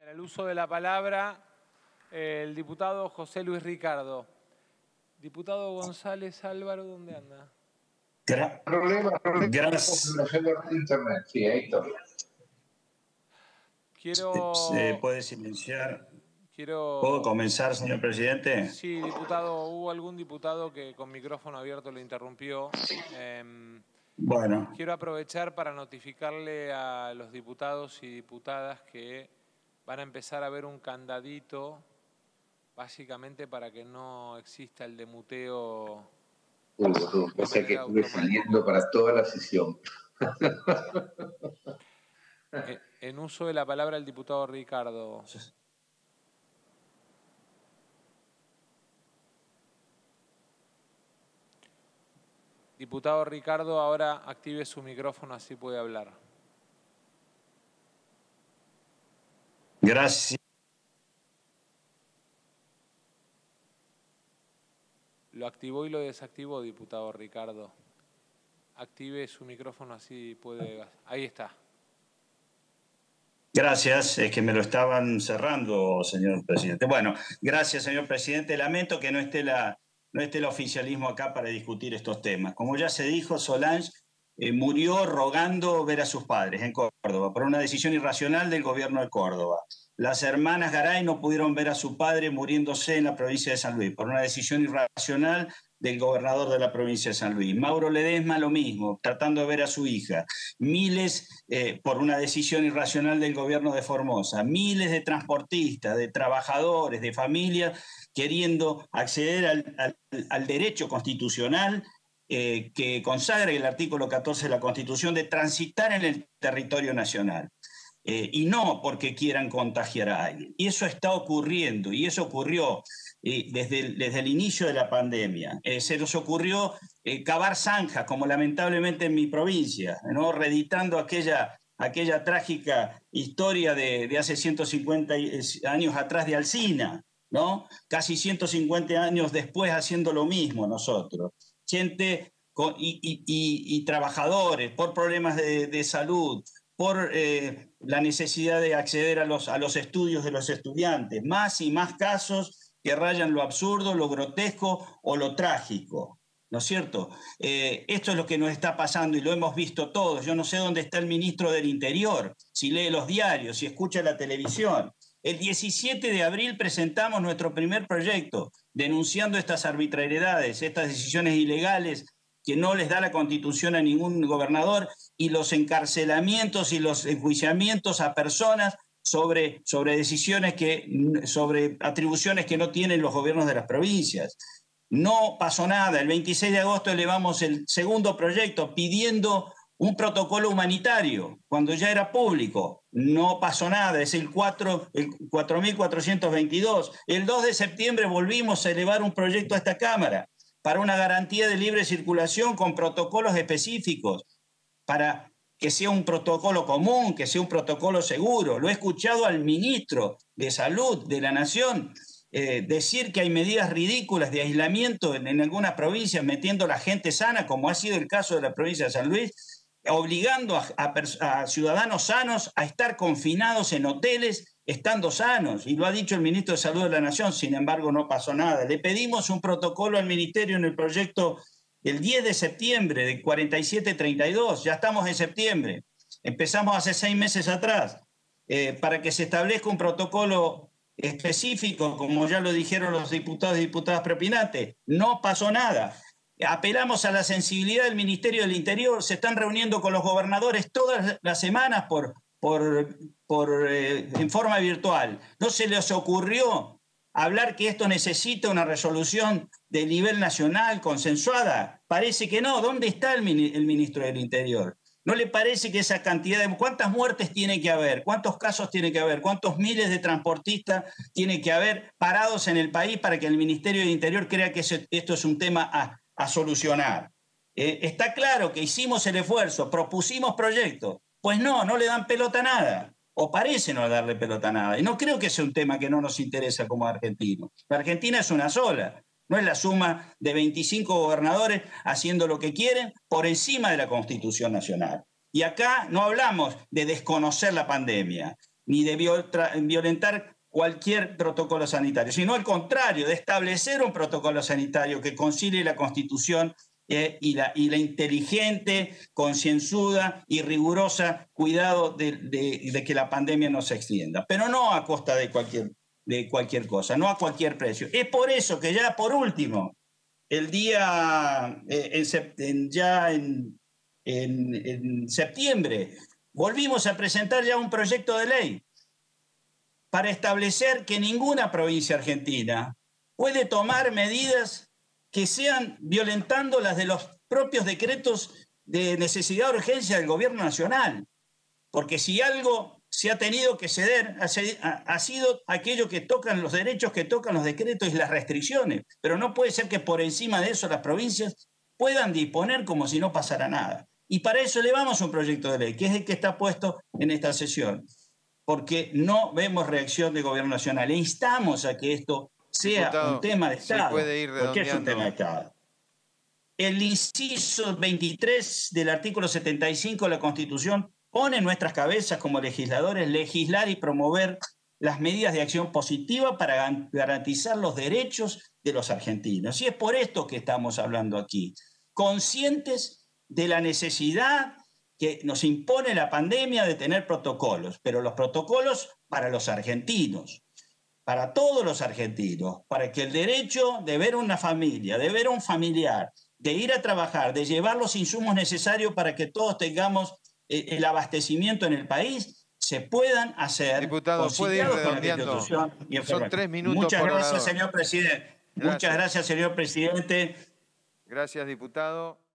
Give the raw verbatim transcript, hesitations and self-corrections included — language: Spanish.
el uso de la palabra, eh, el diputado José Luis Ricardo. Diputado González Álvaro, ¿dónde anda? Gra Problema, problema. Gracias. Internet, sí, ahí está. Quiero... ¿Se puede silenciar? Quiero... ¿Puedo comenzar, señor presidente? Sí, diputado. Hubo algún diputado que con micrófono abierto lo interrumpió. Eh, bueno. Quiero aprovechar para notificarle a los diputados y diputadas que van a empezar a ver un candadito, básicamente para que no exista el demuteo. Uh, uh, o sea que estuve saliendo para toda la sesión. En, en uso de la palabra el diputado Ricardo. Diputado Ricardo, ahora active su micrófono, así puede hablar. Gracias. Lo activó y lo desactivó, diputado Ricardo. Active su micrófono, así puede... Ahí está. Gracias, es que me lo estaban cerrando, señor presidente. Bueno, gracias, señor presidente. Lamento que no esté, la, no esté el oficialismo acá para discutir estos temas. Como ya se dijo, Solange eh, murió rogando ver a sus padres en Córdoba por una decisión irracional del gobierno de Córdoba. Las hermanas Garay no pudieron ver a su padre muriéndose en la provincia de San Luis por una decisión irracional del gobernador de la provincia de San Luis. Mauro Ledesma lo mismo, tratando de ver a su hija. Miles, eh, por una decisión irracional del gobierno de Formosa. Miles de transportistas, de trabajadores, de familias, queriendo acceder al, al, al derecho constitucional eh, que consagra el artículo catorce de la Constitución de transitar en el territorio nacional. Eh, y no porque quieran contagiar a alguien. Y eso está ocurriendo, y eso ocurrió eh, desde, el, desde el inicio de la pandemia. Eh, se nos ocurrió eh, cavar zanjas, como lamentablemente en mi provincia, ¿no? Reeditando aquella, aquella trágica historia de, de hace ciento cincuenta años atrás de Alsina, ¿no? Casi ciento cincuenta años después haciendo lo mismo nosotros. Gente con, y, y, y, y trabajadores por problemas de, de salud, por eh, la necesidad de acceder a los, a los estudios de los estudiantes. Más y más casos que rayan lo absurdo, lo grotesco o lo trágico, ¿no es cierto? Eh, esto es lo que nos está pasando y lo hemos visto todos. Yo no sé dónde está el ministro del Interior, si lee los diarios, si escucha la televisión. El diecisiete de abril presentamos nuestro primer proyecto denunciando estas arbitrariedades, estas decisiones ilegales que no les da la Constitución a ningún gobernador y los encarcelamientos y los enjuiciamientos a personas sobre, sobre decisiones que, sobre atribuciones que no tienen los gobiernos de las provincias. No pasó nada. El veintiséis de agosto elevamos el segundo proyecto pidiendo un protocolo humanitario, cuando ya era público. No pasó nada, es el, el cuatro mil cuatrocientos veintidós. El dos de septiembre volvimos a elevar un proyecto a esta Cámara para una garantía de libre circulación con protocolos específicos, para que sea un protocolo común, que sea un protocolo seguro. Lo he escuchado al ministro de Salud de la Nación eh, decir que hay medidas ridículas de aislamiento en, en algunas provincias, metiendo a la gente sana, como ha sido el caso de la provincia de San Luis, obligando a, a, a ciudadanos sanos a estar confinados en hoteles estando sanos, y lo ha dicho el ministro de Salud de la Nación. Sin embargo, no pasó nada. Le pedimos un protocolo al ministerio en el proyecto el diez de septiembre de cuarenta y siete treinta y dos, ya estamos en septiembre, empezamos hace seis meses atrás, eh, para que se establezca un protocolo específico, como ya lo dijeron los diputados y diputadas propinantes. No pasó nada. Apelamos a la sensibilidad del Ministerio del Interior, se están reuniendo con los gobernadores todas las semanas por, por, por, eh, en forma virtual. ¿No se les ocurrió hablar que esto necesita una resolución de nivel nacional consensuada? Parece que no. ¿Dónde está el, el ministro del Interior? ¿No le parece que esa cantidad de... ¿Cuántas muertes tiene que haber? ¿Cuántos casos tiene que haber? ¿Cuántos miles de transportistas tiene que haber parados en el país para que el Ministerio del Interior crea que ese, esto es un tema a, a solucionar? Eh, está claro que hicimos el esfuerzo, propusimos proyectos. Pues no, no le dan pelota a nada. O parece no darle pelota a nada. Y no creo que sea un tema que no nos interesa como argentinos. La Argentina es una sola. No es la suma de veinticinco gobernadores haciendo lo que quieren por encima de la Constitución Nacional. Y acá no hablamos de desconocer la pandemia, ni de violentar cualquier protocolo sanitario, sino al contrario, de establecer un protocolo sanitario que concilie la Constitución eh, y, la, y la inteligente, concienzuda y rigurosa cuidado de, de, de que la pandemia no se extienda, pero no a costa de cualquier, de cualquier cosa, no a cualquier precio. Es por eso que ya por último, el día, eh, en, en, ya en, en, en septiembre, volvimos a presentar ya un proyecto de ley para establecer que ninguna provincia argentina puede tomar medidas que sean violentando las de los propios decretos de necesidad o urgencia del gobierno nacional. Porque si algo se ha tenido que ceder, ha, ha sido aquello que tocan los derechos, que tocan los decretos y las restricciones. Pero no puede ser que por encima de eso las provincias puedan disponer como si no pasara nada. Y para eso elevamos un proyecto de ley, que es el que está puesto en esta sesión, porque no vemos reacción del gobierno nacional. E instamos a que esto sea Diputado, un tema de Estado, puede ir porque es un tema de Estado. El inciso veintitrés del artículo setenta y cinco de la Constitución pone en nuestras cabezas como legisladores legislar y promover las medidas de acción positiva para garantizar los derechos de los argentinos. Y es por esto que estamos hablando aquí, conscientes de la necesidad que nos impone la pandemia de tener protocolos, pero los protocolos para los argentinos, para todos los argentinos, para que el derecho de ver una familia, de ver a un familiar, de ir a trabajar, de llevar los insumos necesarios para que todos tengamos eh, el abastecimiento en el país, se puedan hacer. Diputado, puede ir redondeando. Son tres minutos Muchas por gracias, orador. señor presidente. Gracias. Muchas gracias, señor presidente. Gracias, diputado.